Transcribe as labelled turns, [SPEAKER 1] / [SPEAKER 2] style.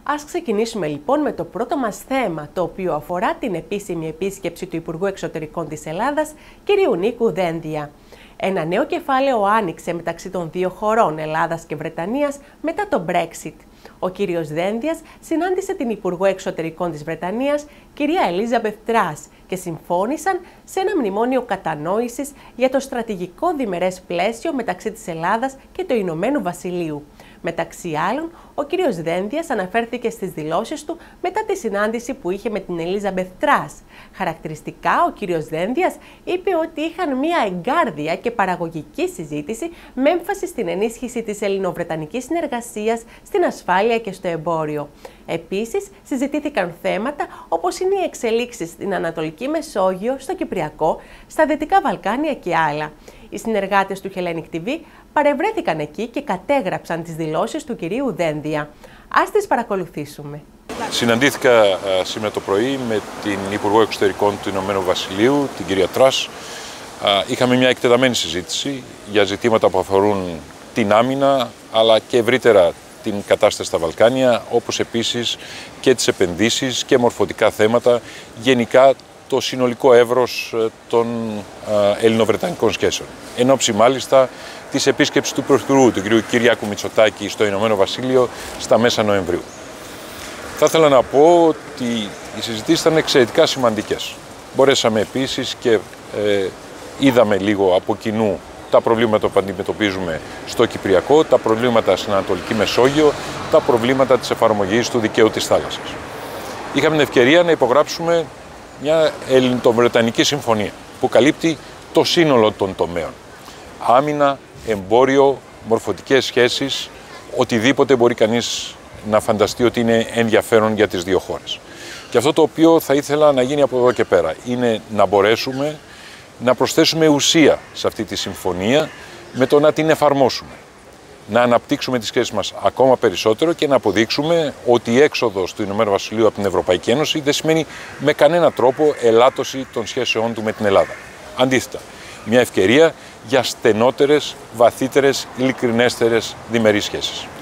[SPEAKER 1] Ας ξεκινήσουμε λοιπόν με το πρώτο μας θέμα, το οποίο αφορά την επίσημη επίσκεψη του Υπουργού Εξωτερικών της Ελλάδας, κ. Νίκου Δένδια. Ένα νέο κεφάλαιο άνοιξε μεταξύ των δύο χωρών, Ελλάδας και Βρετανίας, μετά το Brexit. Ο κύριος Δένδιας συνάντησε την Υπουργό Εξωτερικών της Βρετανίας, κυρία Ελίζαμπεθ Τρας, και συμφώνησαν σε ένα μνημόνιο κατανόησης για το στρατηγικό διμερές πλαίσιο μεταξύ της Ελλάδας και του Ηνωμένου Βασιλείου. Μεταξύ άλλων, ο κύριος Δένδιας αναφέρθηκε στις δηλώσεις του μετά τη συνάντηση που είχε με την Ελίζαμπεθ Τρας. Χαρακτηριστικά, ο κύριος Δένδιας είπε ότι είχαν μια εγκάρδια και παραγωγική συζήτηση με έμφαση στην ενίσχυση της ελληνοβρετανικής συνεργασίας, στην ασφάλεια και στο εμπόριο. Επίσης, συζητήθηκαν θέματα όπως είναι οι εξελίξεις στην Ανατολική Μεσόγειο, στο Κυπριακό, στα Δυτικά Βαλκάνια και άλλα. Οι συνεργάτες του Hellenic TV παρευρέθηκαν εκεί και κατέγραψαν τις δηλώσεις του κυρίου Δένδια. Ας τις παρακολουθήσουμε.
[SPEAKER 2] Συναντήθηκα σήμερα το πρωί με την Υπουργό Εξωτερικών του Ηνωμένου Βασιλείου, την κυρία Τρας. Είχαμε μια εκτεταμένη συζήτηση για ζητήματα που αφορούν την άμυνα, αλλά και ευρύτερα την κατάσταση στα Βαλκάνια, όπως επίσης και τις επενδύσεις και μορφωτικά θέματα, γενικά το συνολικό εύρος των ελληνοβρετανικών σχέσεων. Εν ώψη μάλιστα της επίσκεψης του Πρωθυπουργού, του κ. Κυριάκου Μητσοτάκη, στο Ηνωμένο Βασίλειο στα μέσα Νοεμβρίου. Θα ήθελα να πω ότι οι συζητήσεις ήταν εξαιρετικά σημαντικές. Μπορέσαμε επίσης και είδαμε λίγο από κοινού τα προβλήματα που αντιμετωπίζουμε στο Κυπριακό, τα προβλήματα στην Ανατολική Μεσόγειο, τα προβλήματα της εφαρμογής του δικαίου της θάλασσας. Είχαμε την ευκαιρία να υπογράψουμε μια ελληνοβρετανική συμφωνία που καλύπτει το σύνολο των τομέων. Άμυνα, εμπόριο, μορφωτικές σχέσεις, οτιδήποτε μπορεί κανείς να φανταστεί ότι είναι ενδιαφέρον για τις δύο χώρες. Και αυτό το οποίο θα ήθελα να γίνει από εδώ και πέρα είναι να μπορέσουμε να προσθέσουμε ουσία σε αυτή τη συμφωνία με το να την εφαρμόσουμε. Να αναπτύξουμε τις σχέσεις μας ακόμα περισσότερο και να αποδείξουμε ότι η έξοδος του Ηνωμένου Βασιλείου από την Ευρωπαϊκή Ένωση δεν σημαίνει με κανένα τρόπο ελάττωση των σχέσεών του με την Ελλάδα. Αντίθετα, μια ευκαιρία για στενότερες, βαθύτερες, ειλικρινέστερες διμερείς σχέσεις.